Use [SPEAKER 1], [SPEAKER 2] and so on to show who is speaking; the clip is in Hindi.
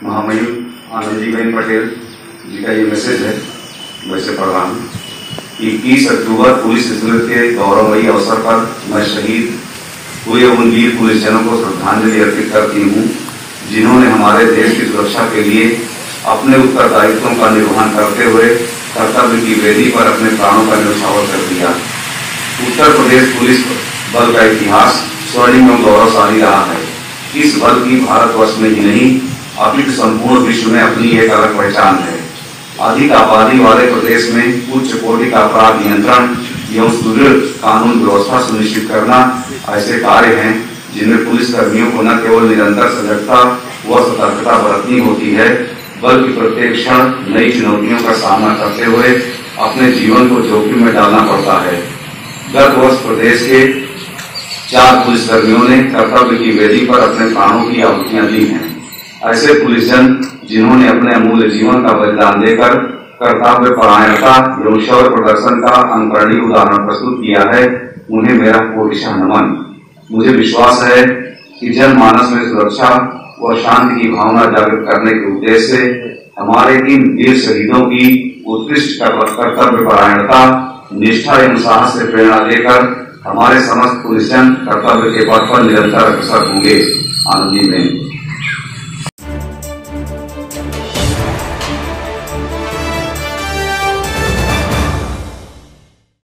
[SPEAKER 1] महामहिम आनंदीबेन पटेल जी का ये मैसेज है, वैसे पढ़ रहा हूँ। 21 अक्टूबर पुलिस स्मृति के गौरवमयी अवसर पर मैं शहीद हुए उन वीर पुलिसजनों को श्रद्धांजलि अर्पित करती हूँ जिन्होंने हमारे देश की सुरक्षा के लिए अपने उत्तरदायित्वों का निर्वहन करते हुए कर्तव्य की वेदी पर अपने प्राणों का न्यौछावर कर दिया। उत्तर प्रदेश पुलिस बल का इतिहास स्वर्णिम एवं गौरवशाली रहा है। इस बल की भारतवर्ष में ही नहीं अपितु संपूर्ण विश्व में अपनी एक अलग पहचान है। अधिक आबादी वाले प्रदेश में उच्च कोटि का अपराध नियंत्रण एवं सुदृढ़ कानून व्यवस्था सुनिश्चित करना ऐसे कार्य हैं जिनमें पुलिस कर्मियों को न केवल निरंतर सजगता व सतर्कता बरतनी होती है, बल्कि प्रत्येक क्षण नई चुनौतियों का सामना करते हुए अपने जीवन को जोखिम में डालना पड़ता है। गत वर्ष प्रदेश के 4 पुलिसकर्मियों ने कर्तव्य की वेदी पर अपने प्राणों की आहुतियां दी हैं। ऐसे पुलिसजन जिन्होंने अपने अमूल्य जीवन का बलिदान देकर कर्तव्य परायणता एवं शौर्य प्रदर्शन का अनुकरणीय उदाहरण प्रस्तुत किया है, उन्हें मेरा कोटिशः नमन। मुझे विश्वास है कि जनमानस में सुरक्षा व शांति की भावना जागृत करने के उद्देश्य से हमारे इन वीर शहीदों की उत्कृष्ट कर्तव्य परायणता, निष्ठा एवं साहस से प्रेरणा लेकर हमारे समस्त पुलिसजन कर्तव्य के पथ पर निरंतर अग्रसर होंगे। आनंदीबेन।